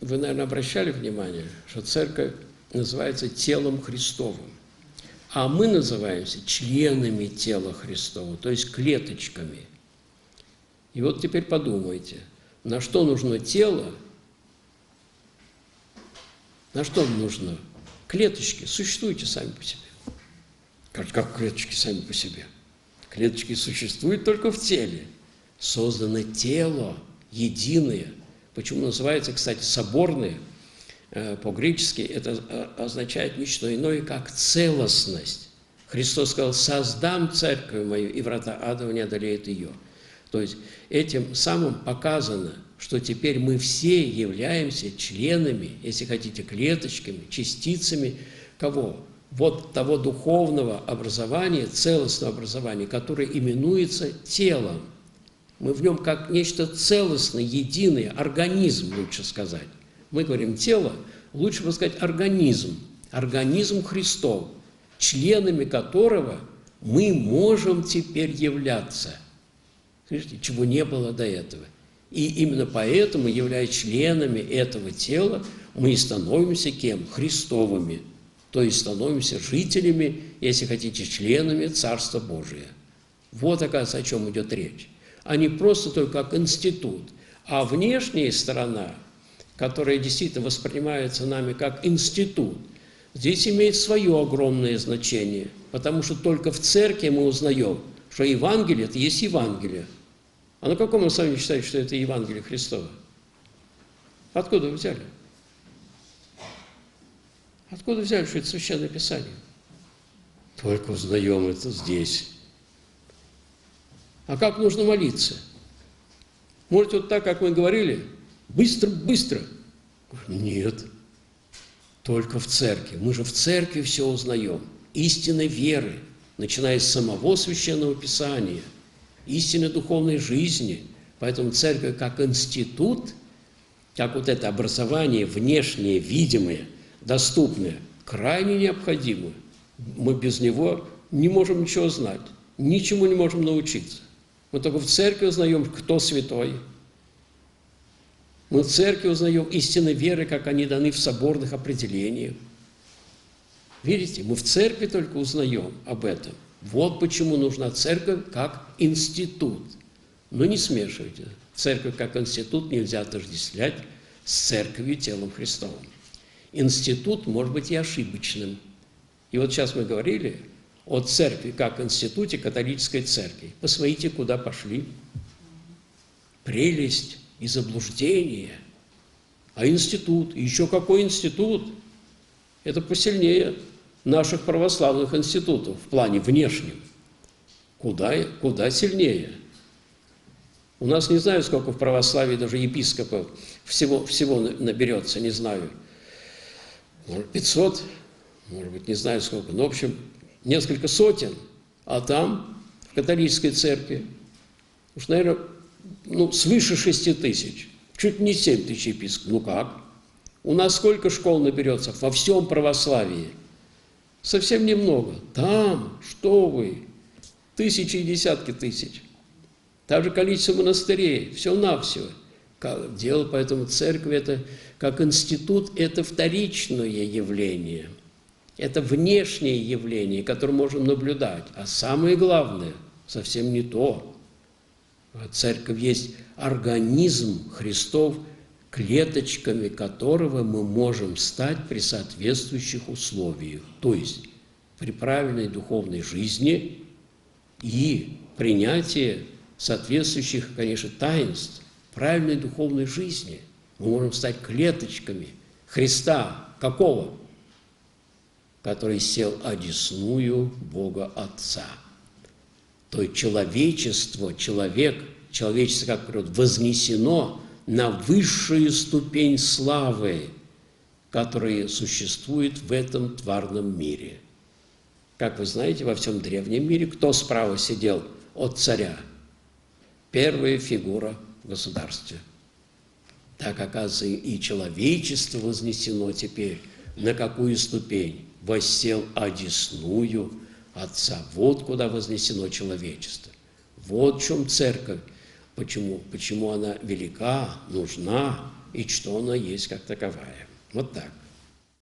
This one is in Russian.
вы, наверное, обращали внимание, что церковь называется телом Христовым, а мы называемся членами тела Христова, то есть клеточками. И вот теперь подумайте, на что нужно тело, на что нужно? Клеточки существуйте сами по себе. Как клеточки сами по себе? Клеточки существуют только в теле. Создано тело единое. Почему называется, кстати, соборное? По-гречески это означает не что иное, как целостность. Христос сказал: «Создам церковь мою, и врата ада не одолеют ее». То есть этим самым показано, что теперь мы все являемся членами, если хотите, клеточками, частицами кого? Вот того духовного образования, целостного образования, которое именуется телом. Мы в нем как нечто целостное, единое, организм, лучше сказать. Мы говорим тело, лучше бы сказать организм, организм Христов, членами которого мы можем теперь являться. Слышите, чего не было до этого. И именно поэтому, являясь членами этого тела, мы и становимся кем? Христовыми. То есть становимся жителями, если хотите, членами Царства Божия. Вот, оказывается, о чем идет речь. А не просто только как институт. А внешняя сторона, которая действительно воспринимается нами как институт, здесь имеет свое огромное значение. Потому что только в церкви мы узнаем, что Евангелие – это есть Евангелие. А на каком основании считаете, что это Евангелие Христово? Откуда вы взяли? Откуда взяли, что это Священное Писание? Только узнаем это здесь. А как нужно молиться? Может, вот так, как мы говорили, быстро, быстро? Нет. Только в церкви. Мы же в церкви все узнаем. Истинной веры, начиная с самого Священного Писания, истинной духовной жизни. Поэтому церковь как институт, как вот это образование внешнее, видимое, доступное, крайне необходимо. Мы без него не можем ничего знать, ничему не можем научиться. Мы только в церкви узнаем, кто святой. Мы в церкви узнаем истинные веры, как они даны в соборных определениях. Видите, мы в церкви только узнаем об этом. Вот почему нужна церковь как институт. Но не смешивайте. Церковь как институт нельзя отождествлять с церковью, телом Христовым. Институт может быть и ошибочным. И вот сейчас мы говорили о церкви как институте католической церкви. Посмотрите, куда пошли. Прелесть и заблуждение. А институт, и еще какой институт? Это посильнее наших православных институтов в плане внешнем. Куда сильнее. У нас не знаю, сколько в православии даже епископов всего наберется, не знаю. Может, 500, может быть, не знаю сколько. Но, в общем, несколько сотен. А там, в католической церкви, уж, наверное, свыше 6 тысяч. Чуть не 7 тысяч епископов. Ну как? У нас сколько школ наберется во всем православии? Совсем немного. Там, что вы, тысячи и десятки тысяч. Также количество монастырей, все-навсего. Дело, поэтому церковь это как институт, это вторичное явление. Это внешнее явление, которое можем наблюдать. А самое главное, совсем не то. Церковь есть организм Христов, клеточками которого мы можем стать при соответствующих условиях. То есть при правильной духовной жизни и принятии соответствующих, конечно, таинств правильной духовной жизни. Мы можем стать клеточками Христа. Какого? Который сел одесную Бога Отца. То есть человечество, человечество, как природа, вознесено на высшую ступень славы, которая существует в этом тварном мире. Как вы знаете, во всем древнем мире кто справа сидел от царя? Первая фигура в государстве. Так, оказывается, и человечество вознесено теперь на какую ступень? Воссел одесную Отца. Вот куда вознесено человечество. Вот в чем церковь. Почему она велика, нужна, и что она есть как таковая. Вот так.